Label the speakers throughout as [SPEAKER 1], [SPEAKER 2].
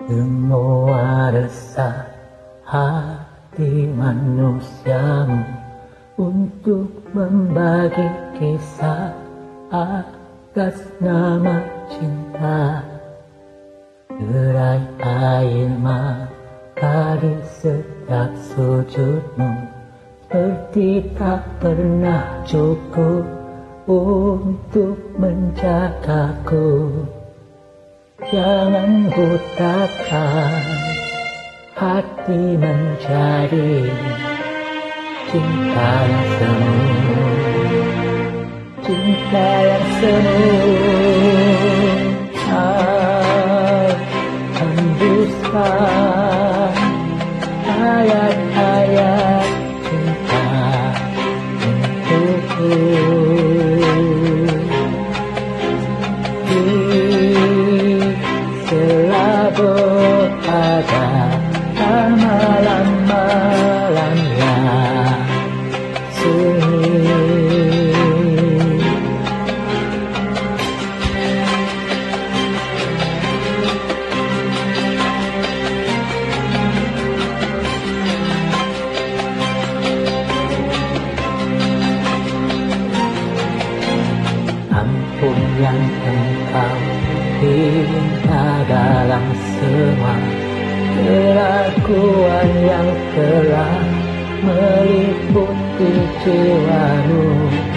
[SPEAKER 1] Semua resah hati manusiamu untuk membagi kisah atas nama cinta. Derai air mata di setiap sujudmu seperti tak pernah cukup untuk menjagaku. Jangan butakan hati menjadi cinta yang semu, cinta yang semu. Hembuskan ayat-ayat cinta untukku. Selalu ada malam-malam yang sunyi. Ampun yang engkau pinta dalam semua keraguan yang telah meliputi jiwamu.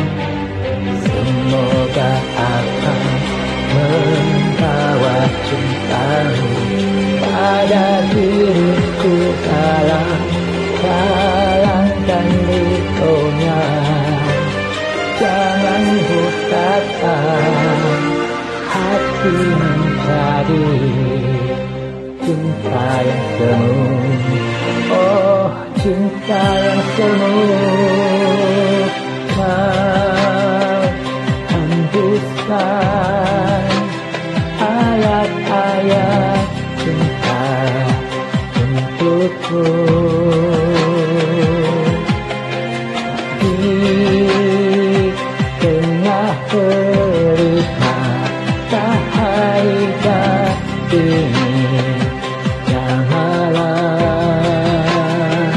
[SPEAKER 1] Semoga akan membawa cintamu pada diriku dalam jalan dan likonya. Jangan butakan hati menjadi cinta yang semu. Oh, cinta yang semu. Kau hembuskan ayat-ayat cinta untukku. Di tengah pelita cahaya ini yang malam.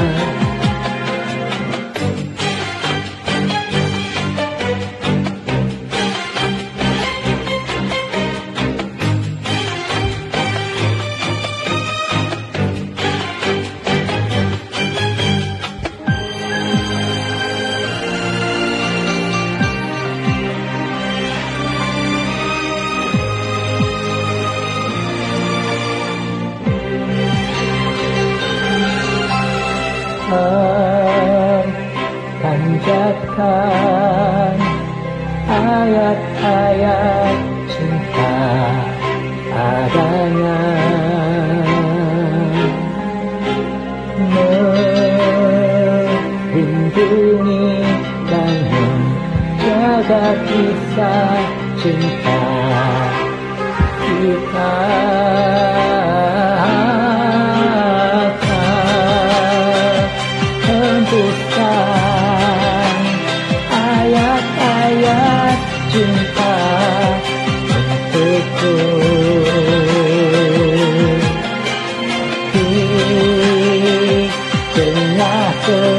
[SPEAKER 1] Panjatkan ayat-ayat cinta adanya, melindungi dan menjaga kisah cinta kita. Hembuskan ayat-ayat cinta untukku. Di tengah